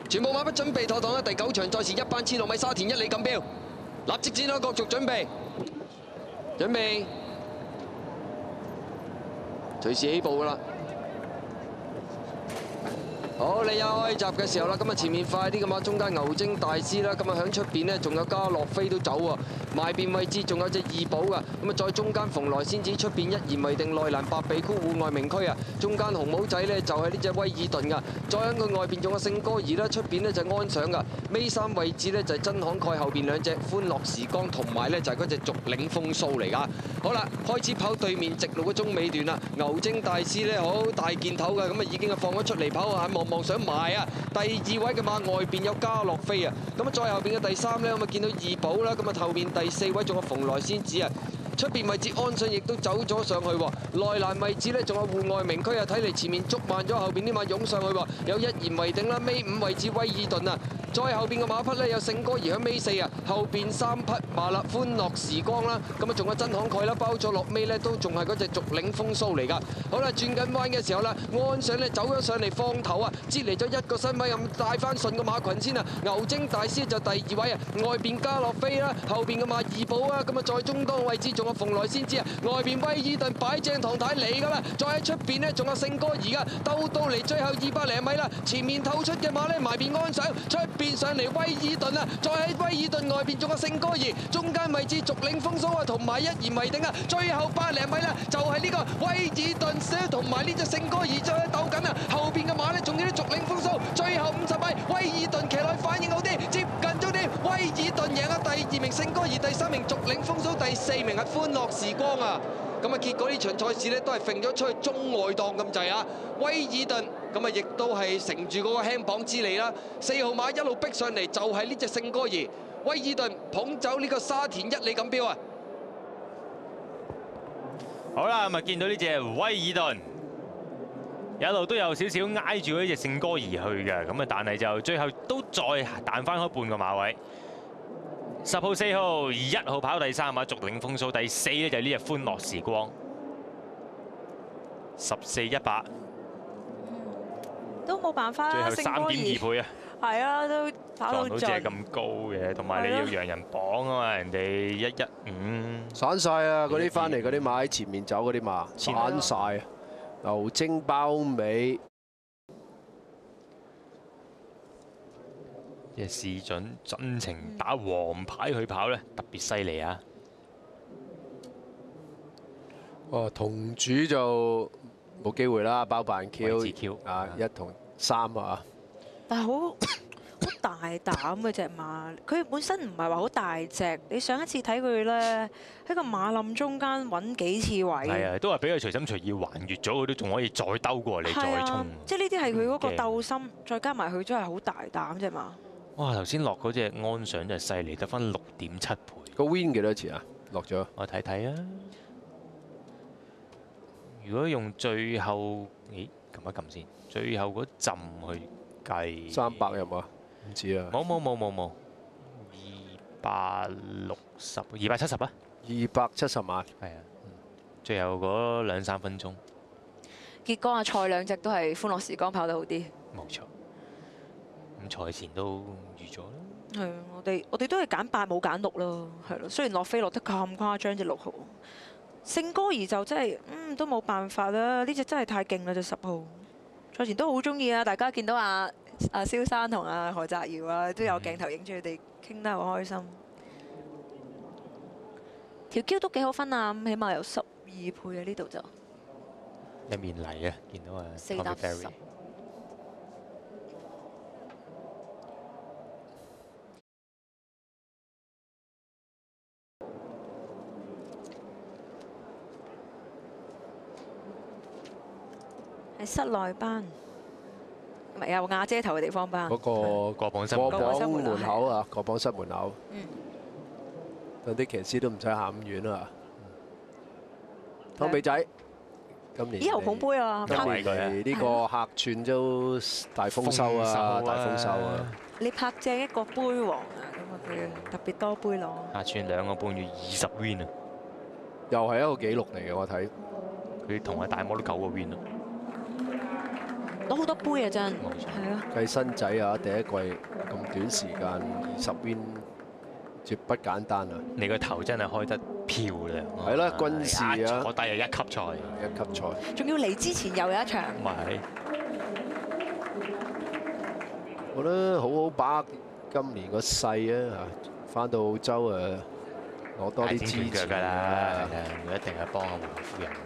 全部馬匹準備妥當啦！第9場賽事1班千6米沙田1里錦標，立即展開角逐準備，隨時起步㗎啦！好，你有開閘嘅時候啦，咁啊前面快啲㗎嘛，中間牛精大師啦，咁啊響出邊呢，仲有嘉樂飛都走喎，埋邊位置仲有隻二寶㗎，咁啊再中間蓬萊仙子出邊一言為定內欄白鼻箍戶外名區啊，中間紅帽仔呢，就係呢隻威爾頓㗎，再喺佢外邊仲有聖歌兒啦，出邊呢就安上㗎，尾三位置呢，就係真慷慨，後邊兩隻歡樂時光同埋呢就係嗰隻逐領風騷嚟㗎。好啦，開始跑對面直路嘅中尾段啦，牛精大師呢，好大件頭㗎，咁啊已經係放咗出嚟跑啊，望想埋啊！第2位嘅馬外邊有嘉樂飛啊，咁啊再後邊嘅第3呢，咁啊見到二寶啦，咁啊後邊第4位仲有蓬萊仙子啊。出邊位置安信亦都走咗上去喎，內欄位置呢，仲有戶外名區啊，睇嚟前面捉慢咗，後邊啲馬湧上去喎，有一言為定啦，尾5位置威爾頓啊，再後邊嘅馬匹呢，有聖歌兒喺尾4啊，後邊3匹馬啦，歡樂時光啦，咁啊仲有真慷慨啦，包咗落尾呢，都仲係嗰隻逐領風騷嚟㗎。好啦，轉緊彎嘅時候啦，安上呢走咗上嚟放頭啊，擠嚟咗一個身位咁帶翻順個馬群先啊，牛精大師就第2位啊，外邊嘉樂飛啦，後邊嘅馬二寶啊，咁啊再中檔位置仲有蓬萊仙子啊，外邊威爾頓擺正唐太嚟㗎啦，再喺出邊呢，仲有聖歌兒㗎，兜到嚟最後200零米啦，前面透出嘅馬呢，埋邊安上，出邊上嚟威爾頓啊，再喺威爾頓外邊仲有聖歌兒，中間位置逐領風騷啊，同埋一言為定啊，最後100零米啦，就係呢個威爾頓同埋呢隻聖歌兒再鬥緊啊，後邊嘅馬呢，仲有啲逐領風騷，最後50米威爾頓騎內反應好啲，接近咗啲，威爾頓贏啊，第2名聖歌兒，第3名逐領風騷，第4名係歡樂時光啊！咁啊，結果呢場賽事呢都係揈咗出去中外檔咁滯啊！威爾頓咁啊，亦都係乘住嗰個輕磅之利啦。4號馬一路逼上嚟，就係呢隻聖歌兒。威爾頓捧走呢個沙田1里錦標啊！ 好啦，咁啊見到呢隻威爾頓一路都有少少挨住呢隻聖歌兒去嘅，咁啊但係就最後都再彈翻開半個馬位。10號、4號、1號跑第3馬，逐領風騷，第4呢就係呢隻歡樂時光，14-18， 都冇辦法啦。 最後3.2倍啊！ 係啊，都跑到撞到隻咁高嘅，同埋你要讓人綁啊嘛，人哋115 散晒啊！嗰啲翻嚟嗰啲馬喺前面走嗰啲馬散晒，牛精包尾。 嘅試準真情打黃牌去跑咧，特別犀利啊！ 哦，同主就冇機會啦，包辦 Q 啊，1同3啊。 但係好大膽嘅隻馬，佢本身唔係話好大隻，你上一次睇佢咧喺個馬冧中間揾幾次位。 係啊，都係俾佢隨心隨意橫越咗，佢都仲可以再兜過嚟再衝。 即係呢啲係佢嗰個鬥心，再加埋佢真係好大膽隻馬。 哇！頭先落嗰隻安上真係犀利，得翻6.7倍。 個 win 幾多錢啊？落咗。我睇睇啊！如果用最後，咦？撳一撳先，最後嗰陣去計。 300有冇啊？唔知啊。 冇。270啊 ！270萬。 係啊，最後嗰2-3分鐘。 結果阿蔡兩隻都係歡樂時光跑得好啲。 冇錯。咁賽前都預咗啦。 係啊，我哋都係揀8冇揀6咯，係咯。雖然落飛落得咁誇張，隻6號聖歌兒就真係都冇辦法啦。呢隻真係太勁啦，隻10號。賽前都好中意啊！大家見到阿蕭生同阿何澤堯啊，都有鏡頭影住佢哋傾得好開心。條 Q 都幾好分啊！咁起碼有12倍啊！呢度就一面嚟啊！見到啊 ，4搭10。喺室內班，唔係有瓦遮頭嘅地方班。 嗰個過磅室門口啊，過磅室門口。有啲騎師都唔使行咁遠啊。湯比仔，今年牛捧杯啊！ 今年呢個客串都大豐收啊，大豐收啊！ 你拍正一個杯王啊，咁啊佢特別多杯攞。 客串2個半月20 win 啊！ 又係一個紀錄嚟嘅，我睇。 佢同阿大魔都9個 win 啊！ 攞好多杯啊！真冇錯係啊， 計新仔啊，第一季咁短時間20 win，絕不簡單啊！ 你個頭真係開得漂亮。 係啦軍事啊一坐低又一級賽， 一級賽， 仲要嚟之前又有一場。 唔係我覺得好好把握今年個勢啊！翻到澳洲誒，攞多啲支持腳㗎啦， 啊！ 係啊，佢一定係幫阿黃夫人。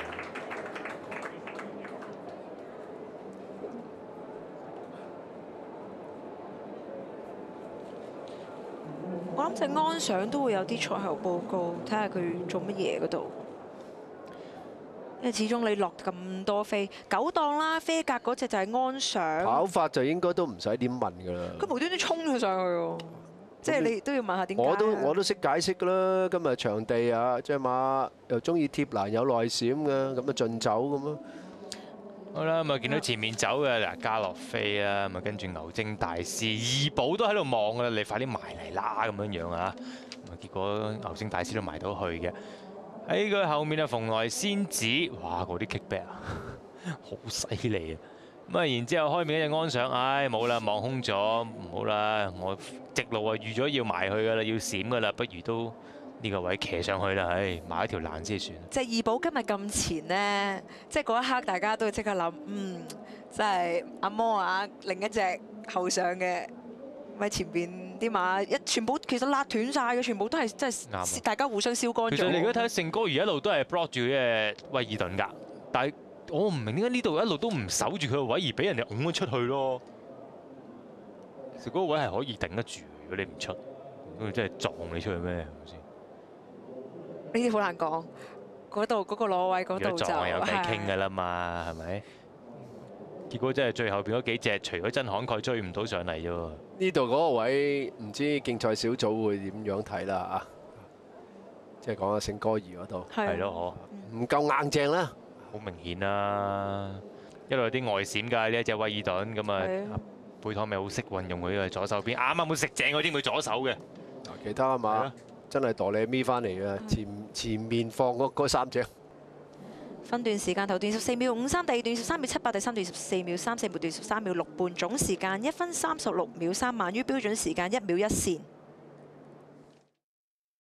我諗隻安想都會有啲賽後報告，睇下佢做乜嘢嗰度。因為始終你落咁多飛9檔啦，飛格嗰隻就係安想， 跑法就應該都唔使點問㗎啦。 佢無端端衝咗上去喎，即係你都要問下點解。 我都識解釋㗎啦。今日場地啊，隻馬又中意貼欄有內閃嘅，咁啊盡走咁咯。 好啦，咁啊見到前面走嘅嗱加洛菲啦，咁啊跟住牛精大師二寶都喺度望㗎啦，你快啲埋嚟啦咁樣樣啊！咁啊結果牛精大師都埋到去嘅。喺佢後面啊，蓬萊仙子，哇嗰啲 kickback 啊，好犀利啊！咁啊然之後開面一隻安想，唉冇啦，望空咗，唔好啦，我直路啊預咗要埋去㗎啦，要閃㗎啦，不如都呢個位騎上去啦，唉埋一條欄先算。 隻二寶今日咁前呢，即係嗰一刻大家都會即刻諗，真係阿摩啊，另一隻後上嘅，咪前邊啲馬全部其實辣斷晒嘅，全部都係真係大家互相燒乾咗。 其實你如果睇聖哥兒一路都係 block 住嘅威爾頓㗎，但係我唔明點解呢度一路都唔守住佢個位而俾人哋拱咗出去咯。其實嗰個位係可以頂得住，如果你唔出，咁真係撞你出去咩？係咪先？ 呢啲好難講，嗰度嗰個攞位嗰如果度就撞係有偈傾㗎啦嘛，係咪？結果真係最後邊嗰幾隻，除咗真慷慨追唔到上嚟啫喎。 呢度嗰個位唔知競賽小組會點樣睇啦啊！即係講下聖哥兒嗰度， 係咯， 唔夠硬淨啦。 好明顯啦，一路有啲外閃㗎呢一隻威爾頓咁啊，貝湯咪好識運用佢嘅左手邊，啱啱好食正嗰啲佢左手嘅。 嗱，其他啊嘛，真係墮你咪翻嚟嘅，前面放嗰3隻。 分段時間頭段14秒53，第二段13秒78，第三段14秒34，末段13秒6半，總時間1分36秒3，慢於標準時間1秒1線。